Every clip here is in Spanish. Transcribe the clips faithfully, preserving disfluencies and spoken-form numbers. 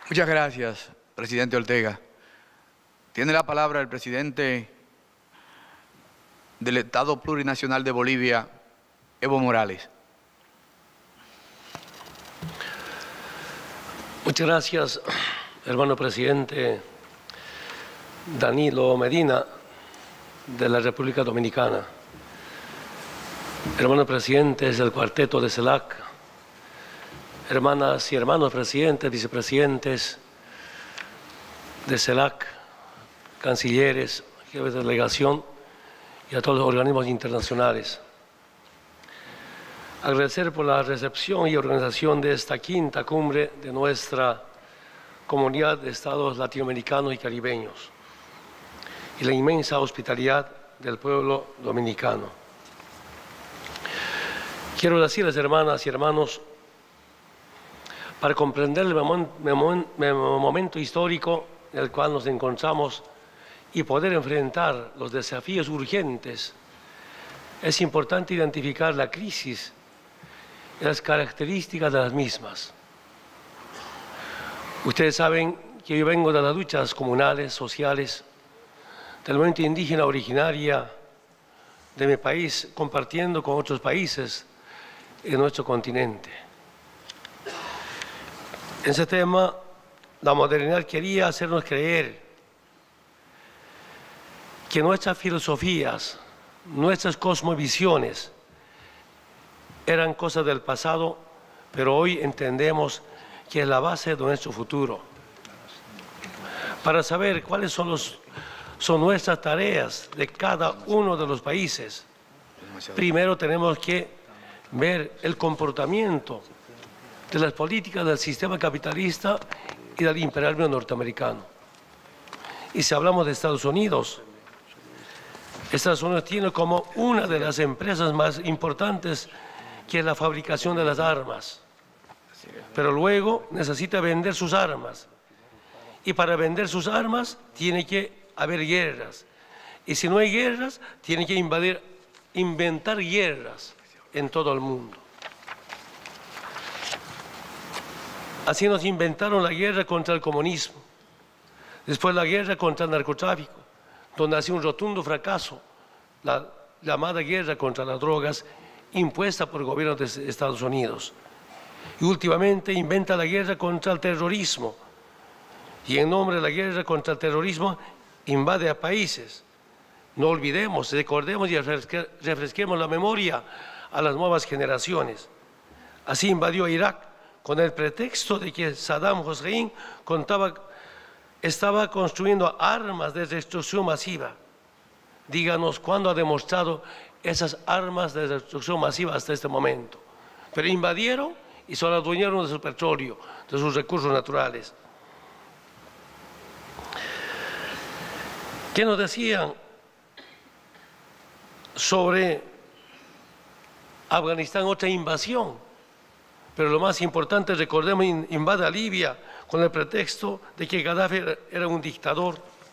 Muchas gracias, presidente Ortega. Tiene la palabra el presidente del Estado Plurinacional de Bolivia, Evo Morales. Muchas gracias, hermano presidente Danilo Medina, de la República Dominicana. Hermanos presidentes del cuarteto de CELAC, hermanas y hermanos presidentes, vicepresidentes de CELAC, cancilleres, jefes de delegación y a todos los organismos internacionales. Agradecer por la recepción y organización de esta quinta cumbre de nuestra comunidad de estados latinoamericanos y caribeños y la inmensa hospitalidad del pueblo dominicano. Quiero decirles, hermanas y hermanos, para comprender el momento histórico en el cual nos encontramos y poder enfrentar los desafíos urgentes, es importante identificar la crisis y las características de las mismas. Ustedes saben que yo vengo de las luchas comunales, sociales, del movimiento indígena originaria de mi país, compartiendo con otros países en nuestro continente. En ese tema, la modernidad quería hacernos creer que nuestras filosofías, nuestras cosmovisiones eran cosas del pasado, pero hoy entendemos que es la base de nuestro futuro. Para saber cuáles son, los, son nuestras tareas de cada uno de los países, primero tenemos que ver el comportamiento de las políticas del sistema capitalista y del imperialismo norteamericano. Y si hablamos de Estados Unidos, Estados Unidos tiene como una de las empresas más importantes que es la fabricación de las armas, pero luego necesita vender sus armas, y para vender sus armas tiene que haber guerras, y si no hay guerras, tiene que invadir, inventar guerras en todo el mundo. Así nos inventaron la guerra contra el comunismo, después la guerra contra el narcotráfico, donde ha sido un rotundo fracaso la llamada guerra contra las drogas impuesta por el gobierno de Estados Unidos. Y últimamente inventa la guerra contra el terrorismo, y en nombre de la guerra contra el terrorismo invade a países. No olvidemos, recordemos y refresquemos la memoria a las nuevas generaciones. Así invadió a Irak con el pretexto de que Saddam Hussein contaba, estaba construyendo armas de destrucción masiva. Díganos cuándo ha demostrado esas armas de destrucción masiva hasta este momento. Pero invadieron y se adueñaron de su petróleo, de sus recursos naturales. ¿Qué nos decían sobre Afganistán? Otra invasión. Pero lo más importante, recordemos, invade a Libia con el pretexto de que Gaddafi era un dictador.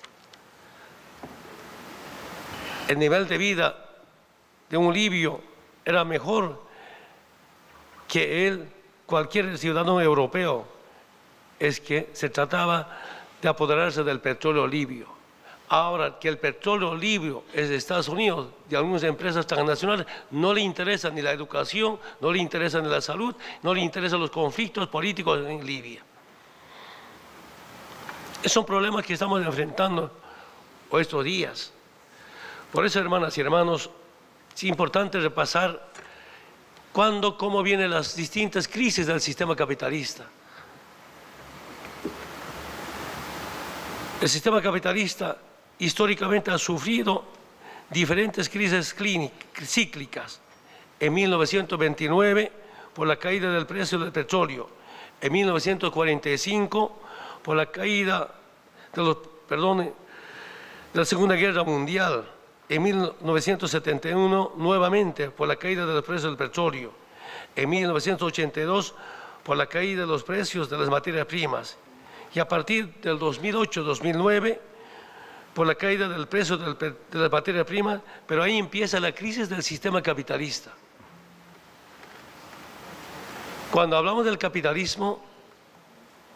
El nivel de vida de un libio era mejor que él, cualquier ciudadano europeo. Es que se trataba de apoderarse del petróleo libio. Ahora que el petróleo libio es de Estados Unidos, de algunas empresas transnacionales, no le interesa ni la educación, no le interesa ni la salud, no le interesan los conflictos políticos en Libia. Esos son problemas que estamos enfrentando estos días. Por eso, hermanas y hermanos, es importante repasar cuándo, cómo vienen las distintas crisis del sistema capitalista. El sistema capitalista históricamente ha sufrido diferentes crisis cíclicas. En mil novecientos veintinueve, por la caída del precio del petróleo. En mil novecientos cuarenta y cinco, por la caída de, los, perdón, de la Segunda Guerra Mundial. En mil novecientos setenta y uno, nuevamente, por la caída de los precios del petróleo. En mil novecientos ochenta y dos, por la caída de los precios de las materias primas. Y a partir del dos mil ocho dos mil nueve, por la caída del precio del, de las materias primas, pero ahí empieza la crisis del sistema capitalista. Cuando hablamos del capitalismo,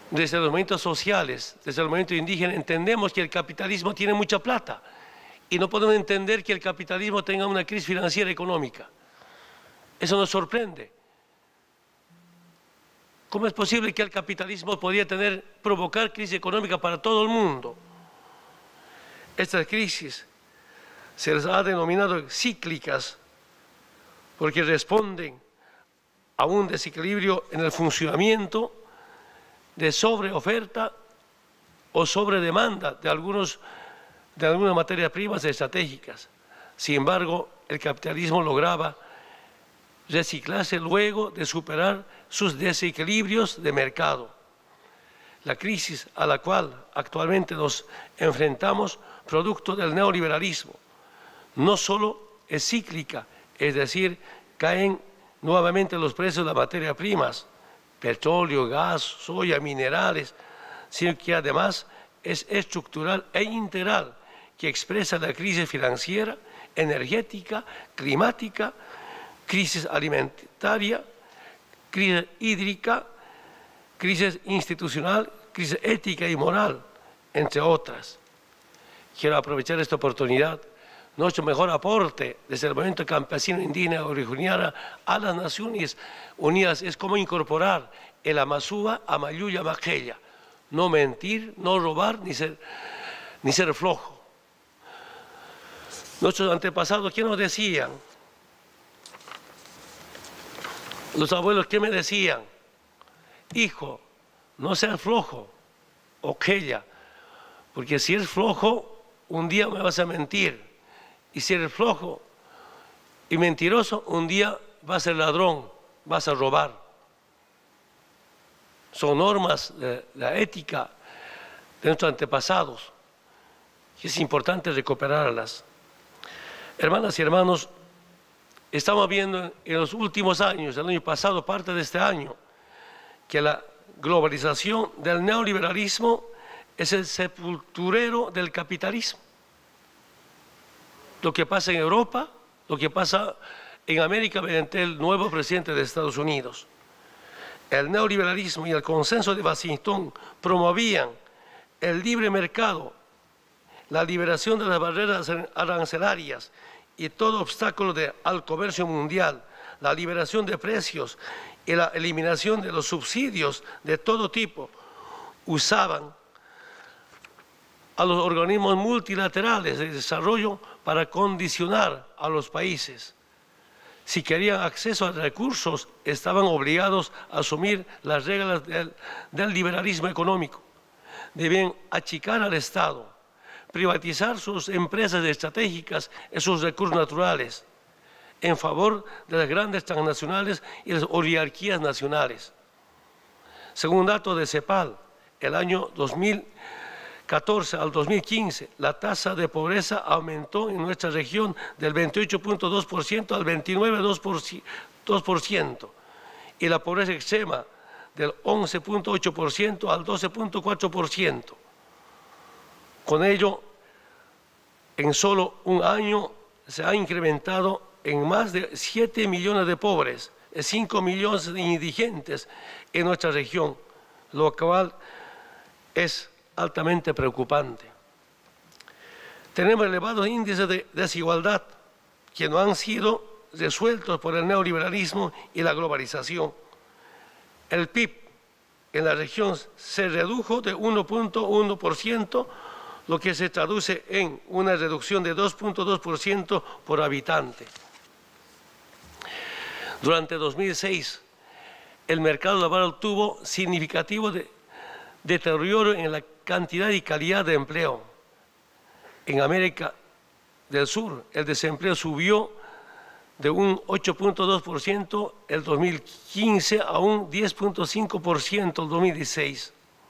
desde los movimientos sociales, desde el movimiento indígena, entendemos que el capitalismo tiene mucha plata y no podemos entender que el capitalismo tenga una crisis financiera económica. Eso nos sorprende. ¿Cómo es posible que el capitalismo podría tener, provocar crisis económica para todo el mundo? Estas crisis se les ha denominado cíclicas porque responden a un desequilibrio en el funcionamiento de sobreoferta o sobredemanda de, algunos, de algunas materias primas estratégicas. Sin embargo, el capitalismo lograba reciclarse luego de superar sus desequilibrios de mercado. La crisis a la cual actualmente nos enfrentamos, producto del neoliberalismo, no solo es cíclica, es decir, caen nuevamente los precios de las materias primas, petróleo, gas, soya, minerales, sino que además es estructural e integral, que expresa la crisis financiera, energética, climática, crisis alimentaria, crisis hídrica, crisis institucional, crisis ética y moral, entre otras. Quiero aprovechar esta oportunidad. Nuestro mejor aporte desde el movimiento campesino indígena originario a las Naciones Unidas es cómo incorporar el Amazúa, Amayuya, Maquella. No mentir, no robar, ni ser, ni ser flojo. Nuestros antepasados, ¿qué nos decían? Los abuelos, ¿qué me decían? Hijo, no seas flojo, o quella, porque si eres flojo, un día me vas a mentir. Y si eres flojo y mentiroso, un día vas a ser ladrón, vas a robar. Son normas de la ética de nuestros antepasados, y es importante recuperarlas. Hermanas y hermanos, estamos viendo en los últimos años, el año pasado, parte de este año, que la globalización del neoliberalismo es el sepulturero del capitalismo. Lo que pasa en Europa, lo que pasa en América mediante el nuevo presidente de Estados Unidos. El neoliberalismo y el consenso de Washington promovían el libre mercado, la liberación de las barreras arancelarias y todo obstáculo de, al comercio mundial, la liberación de precios y la eliminación de los subsidios de todo tipo. Usaban a los organismos multilaterales de desarrollo para condicionar a los países. Si querían acceso a recursos, estaban obligados a asumir las reglas del, del liberalismo económico. Debían achicar al Estado, privatizar sus empresas estratégicas y sus recursos naturales en favor de las grandes transnacionales y las oligarquías nacionales. Según datos de CEPAL, el año dos mil catorce al dos mil quince, la tasa de pobreza aumentó en nuestra región del veintiocho punto dos por ciento al veintinueve punto dos por ciento y la pobreza extrema del once punto ocho por ciento al doce punto cuatro por ciento. Con ello, en solo un año se ha incrementado en más de siete millones de pobres y cinco millones de indigentes en nuestra región, lo cual es altamente preocupante. Tenemos elevados índices de desigualdad que no han sido resueltos por el neoliberalismo y la globalización. El P I B en la región se redujo de uno punto uno por ciento, lo que se traduce en una reducción de dos punto dos por ciento por habitante. Durante dos mil seis, el mercado laboral tuvo significativo de deterioro en la cantidad y calidad de empleo. En América del Sur, el desempleo subió de un ocho punto dos por ciento el dos mil quince a un diez punto cinco por ciento el dos mil dieciséis.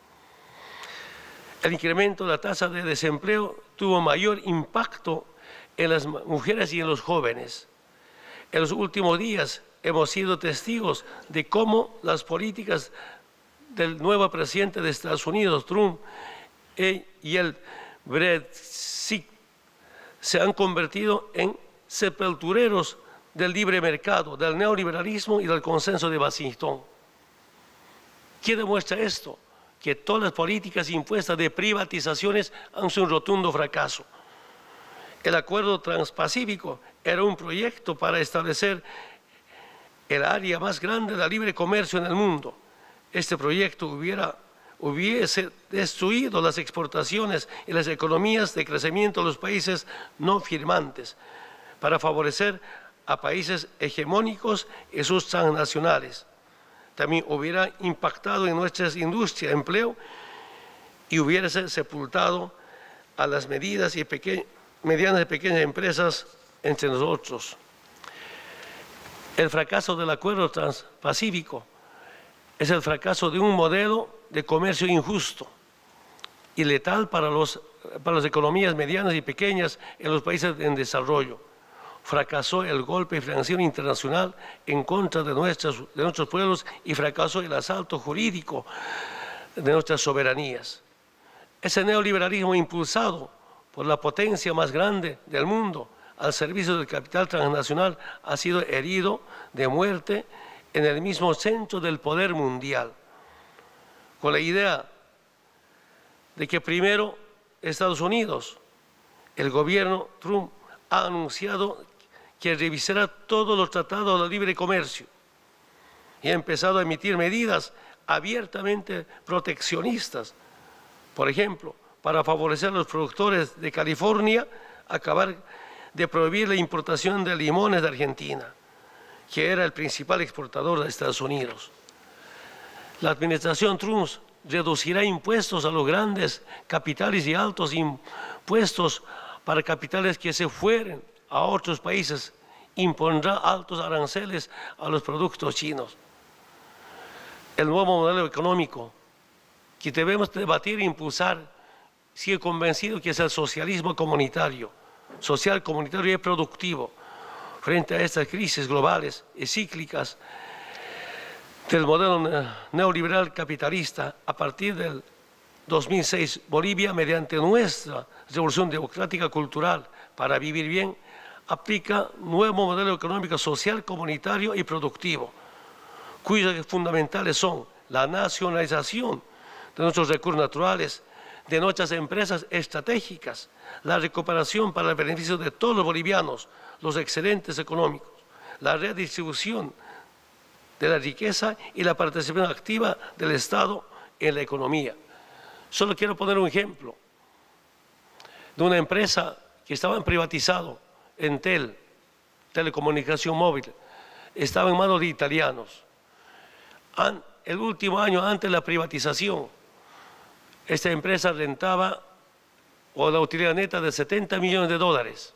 El incremento de la tasa de desempleo tuvo mayor impacto en las mujeres y en los jóvenes. En los últimos días hemos sido testigos de cómo las políticas del nuevo presidente de Estados Unidos, Trump, y el Brexit se han convertido en sepultureros del libre mercado, del neoliberalismo y del consenso de Washington. ¿Qué demuestra esto? que todas las políticas impuestas de privatizaciones han sido un rotundo fracaso. El Acuerdo Transpacífico era un proyecto para establecer el área más grande de libre comercio en el mundo. Este proyecto hubiera, hubiese destruido las exportaciones y las economías de crecimiento de los países no firmantes para favorecer a países hegemónicos y sus transnacionales. También hubiera impactado en nuestras industrias, empleo, y hubiera sepultado a las medidas y medianas y pequeñas empresas entre nosotros. El fracaso del Acuerdo Transpacífico es el fracaso de un modelo de comercio injusto y letal para, los, para las economías medianas y pequeñas en los países en desarrollo. Fracasó el golpe financiero internacional en contra de, nuestras, de nuestros pueblos y fracasó el asalto jurídico de nuestras soberanías. Ese neoliberalismo impulsado por la potencia más grande del mundo al servicio del capital transnacional ha sido herido de muerte en el mismo centro del poder mundial, con la idea de que primero Estados Unidos, el gobierno Trump ha anunciado que revisará todos los tratados de libre comercio y ha empezado a emitir medidas abiertamente proteccionistas. Por ejemplo, para favorecer a los productores de California, acabar de prohibir la importación de limones de Argentina, que era el principal exportador de Estados Unidos. La administración Trump reducirá impuestos a los grandes capitales y altos impuestos para capitales que se fueren a otros países, impondrá altos aranceles a los productos chinos. El nuevo modelo económico que debemos debatir e impulsar, sigue convencido que es el socialismo comunitario, social, comunitario y productivo, frente a estas crisis globales y cíclicas del modelo neoliberal capitalista. A partir del dos mil seis, Bolivia, mediante nuestra revolución democrática cultural para vivir bien, aplica nuevo modelo económico social, comunitario y productivo, cuyos fundamentales son la nacionalización de nuestros recursos naturales, de nuestras empresas estratégicas, la recuperación para el beneficio de todos los bolivianos, los excedentes económicos, la redistribución de la riqueza y la participación activa del Estado en la economía. Solo quiero poner un ejemplo de una empresa que estaba privatizado, Entel, telecomunicación móvil, estaba en manos de italianos. El último año antes de la privatización, esta empresa rentaba o la utilidad neta de setenta millones de dólares.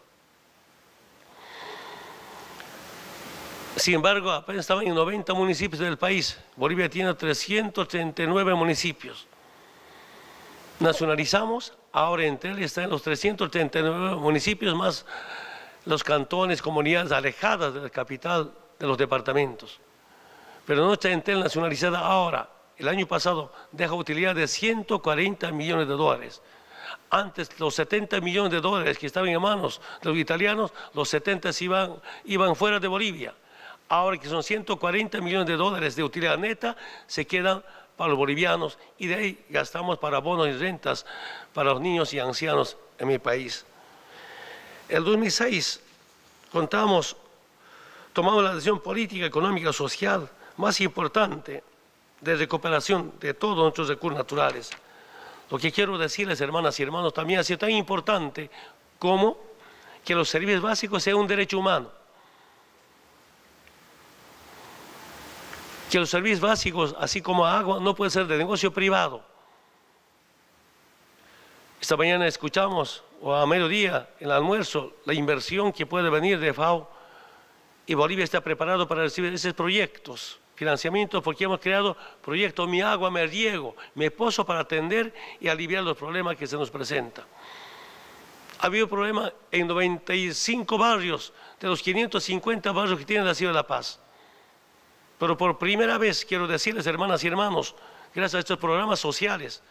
Sin embargo, apenas estaban en noventa municipios del país. Bolivia tiene trescientos treinta y nueve municipios. Nacionalizamos, ahora Entel está en los trescientos treinta y nueve municipios, más los cantones, comunidades alejadas de la capital de los departamentos. Pero no está Entel nacionalizada ahora. El año pasado deja utilidad de ciento cuarenta millones de dólares. Antes, los setenta millones de dólares que estaban en manos de los italianos, los setenta iban, iban fuera de Bolivia. Ahora que son ciento cuarenta millones de dólares de utilidad neta, se quedan para los bolivianos y de ahí gastamos para bonos y rentas para los niños y ancianos en mi país. El dos mil seis contamos, tomamos la decisión política, económica, social más importante de recuperación de todos nuestros recursos naturales. Lo que quiero decirles, hermanas y hermanos, también ha sido tan importante como que los servicios básicos sean un derecho humano. Que los servicios básicos, así como agua, no pueden ser de negocio privado. Esta mañana escuchamos, o a mediodía, en el almuerzo, la inversión que puede venir de FAO, y Bolivia está preparado para recibir esos proyectos, financiamientos, porque hemos creado proyectos Mi Agua, Me Riego, Me Pozo, para atender y aliviar los problemas que se nos presentan. Ha habido problemas en noventa y cinco barrios, de los quinientos cincuenta barrios que tiene la ciudad de La Paz. Pero por primera vez, quiero decirles, hermanas y hermanos, gracias a estos programas sociales,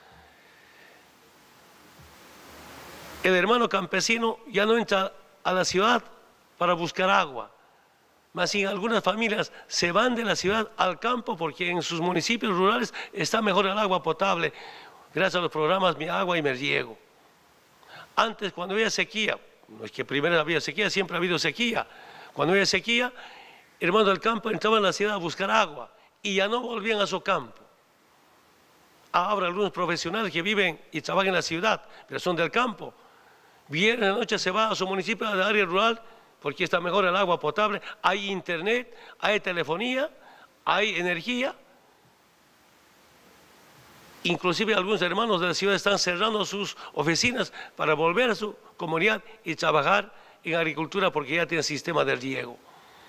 el hermano campesino ya no entra a la ciudad para buscar agua, Mas en algunas familias se van de la ciudad al campo porque en sus municipios rurales está mejor el agua potable, gracias a los programas Mi Agua y Me Riego. Antes, cuando había sequía, no es que primero había sequía, siempre ha habido sequía. Cuando había sequía, hermanos del campo entraban a la ciudad a buscar agua y ya no volvían a su campo. Ahora algunos profesionales que viven y trabajan en la ciudad, pero son del campo, viernes en la noche se va a su municipio de área rural porque está mejor el agua potable, hay internet, hay telefonía, hay energía. Inclusive algunos hermanos de la ciudad están cerrando sus oficinas para volver a su comunidad y trabajar en agricultura porque ya tienen sistema de riego.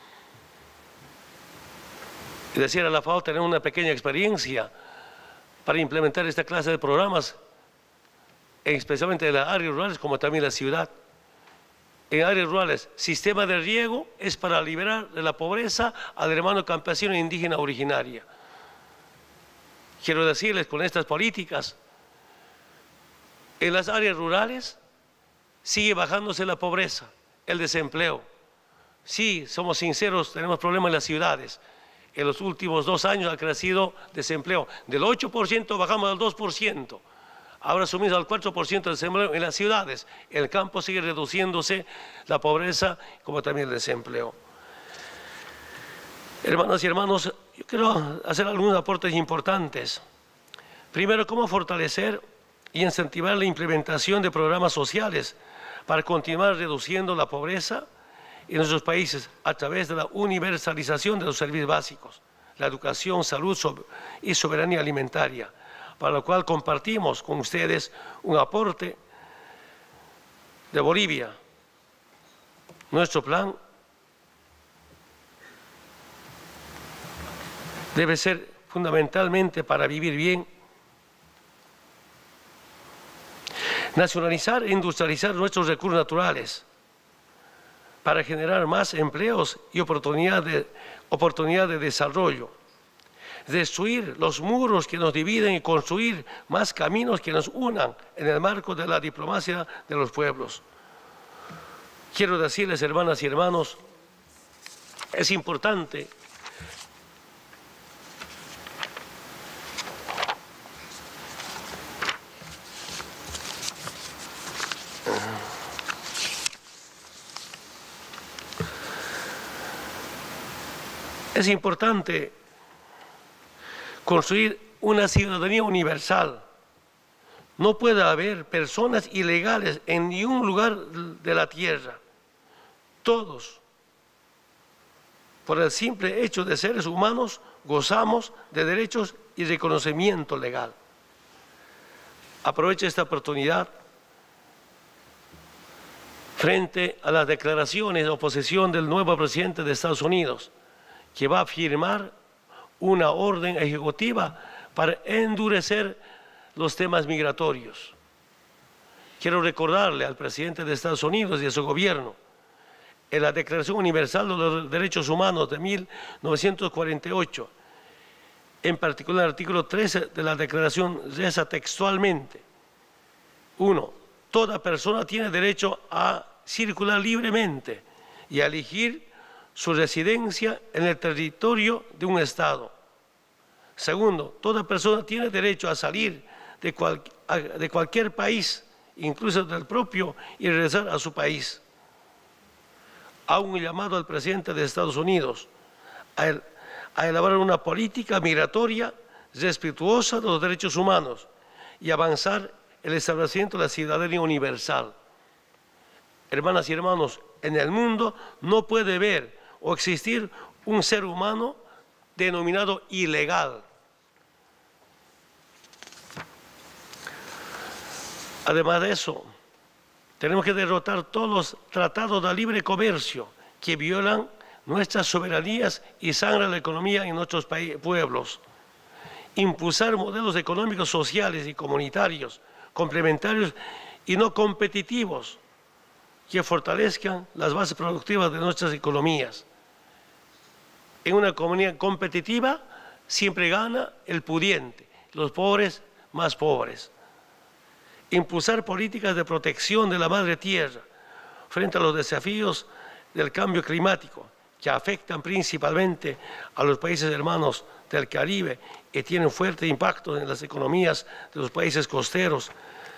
Es decir, a la FAO tenemos una pequeña experiencia para implementar esta clase de programas, especialmente en las áreas rurales como también en la ciudad. En áreas rurales, sistema de riego es para liberar de la pobreza al hermano campesino e indígena originaria. Quiero decirles, con estas políticas, en las áreas rurales sigue bajándose la pobreza, el desempleo. Sí, somos sinceros, tenemos problemas en las ciudades. En los últimos dos años ha crecido desempleo. Del ocho por ciento bajamos al dos por ciento. Ahora subimos al cuatro por ciento de desempleo en las ciudades. En el campo sigue reduciéndose la pobreza como también el desempleo. Hermanas y hermanos, yo quiero hacer algunos aportes importantes. Primero, cómo fortalecer y incentivar la implementación de programas sociales para continuar reduciendo la pobreza en nuestros países a través de la universalización de los servicios básicos, la educación, salud y soberanía alimentaria, para lo cual compartimos con ustedes un aporte de Bolivia. Nuestro plan debe ser fundamentalmente para vivir bien, nacionalizar e industrializar nuestros recursos naturales para generar más empleos y oportunidad de, oportunidad de desarrollo, destruir los muros que nos dividen y construir más caminos que nos unan en el marco de la diplomacia de los pueblos. Quiero decirles, hermanas y hermanos, es importante Es importante construir una ciudadanía universal. No puede haber personas ilegales en ningún lugar de la tierra. Todos, por el simple hecho de seres humanos, gozamos de derechos y reconocimiento legal. Aprovecho esta oportunidad frente a las declaraciones de oposición del nuevo presidente de Estados Unidos, que va a firmar una orden ejecutiva para endurecer los temas migratorios. Quiero recordarle al presidente de Estados Unidos y a su gobierno, en la Declaración Universal de los Derechos Humanos de mil novecientos cuarenta y ocho, en particular el artículo trece de la declaración reza textualmente: uno, toda persona tiene derecho a circular libremente y a elegir su residencia en el territorio de un Estado. Segundo, toda persona tiene derecho a salir de, cual, de cualquier país, incluso del propio, y regresar a su país. Hago un llamado al presidente de Estados Unidos a, el, a elaborar una política migratoria respetuosa de los derechos humanos y avanzar el establecimiento de la ciudadanía universal. Hermanas y hermanos, en el mundo no puede haber o existir un ser humano denominado ilegal. Además de eso, tenemos que derrotar todos los tratados de libre comercio que violan nuestras soberanías y sangran la economía en nuestros pueblos. Impulsar modelos económicos, sociales y comunitarios complementarios y no competitivos que fortalezcan las bases productivas de nuestras economías. En una economía competitiva siempre gana el pudiente, los pobres más pobres. Impulsar políticas de protección de la madre tierra frente a los desafíos del cambio climático que afectan principalmente a los países hermanos del Caribe y tienen fuerte impacto en las economías de los países costeros,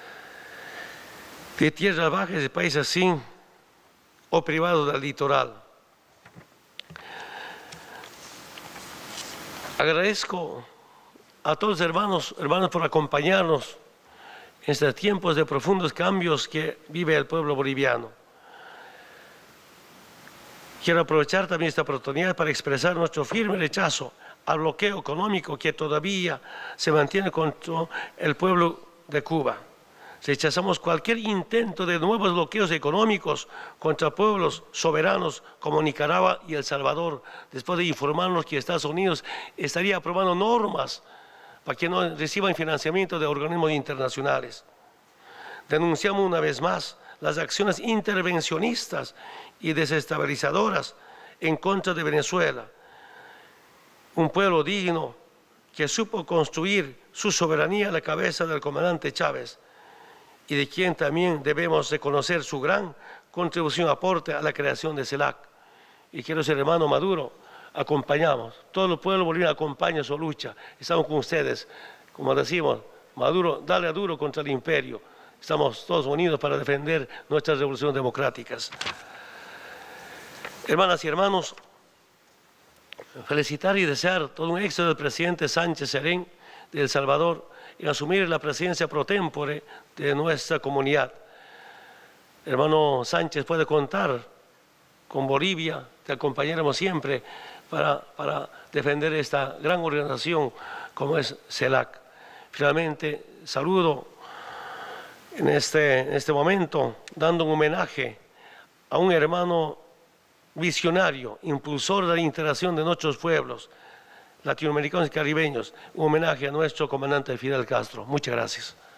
de tierras bajas y de países sin o privados del litoral. Agradezco a todos los hermanos, hermanos por acompañarnos en estos tiempos de profundos cambios que vive el pueblo boliviano. Quiero aprovechar también esta oportunidad para expresar nuestro firme rechazo al bloqueo económico que todavía se mantiene contra el pueblo de Cuba. Rechazamos cualquier intento de nuevos bloqueos económicos contra pueblos soberanos como Nicaragua y El Salvador, después de informarnos que Estados Unidos estaría aprobando normas para que no reciban financiamiento de organismos internacionales. Denunciamos una vez más las acciones intervencionistas y desestabilizadoras en contra de Venezuela, un pueblo digno que supo construir su soberanía a la cabeza del comandante Chávez y de quien también debemos reconocer su gran contribución y aporte a la creación de CELAC. Y quiero decir, hermano Maduro, acompañamos, todo el pueblo boliviano acompaña su lucha, estamos con ustedes, como decimos, Maduro, dale a duro contra el imperio, estamos todos unidos para defender nuestras revoluciones democráticas. Hermanas y hermanos, felicitar y desear todo un éxito del presidente Sánchez Serén de El Salvador en asumir la presidencia pro tempore de nuestra comunidad. Hermano Sánchez puede contar con Bolivia, te acompañaremos siempre para, para defender esta gran organización como es CELAC. Finalmente, saludo en este, en este momento dando un homenaje a un hermano visionario, impulsor de la integración de nuestros pueblos latinoamericanos y caribeños, un homenaje a nuestro comandante Fidel Castro. Muchas gracias.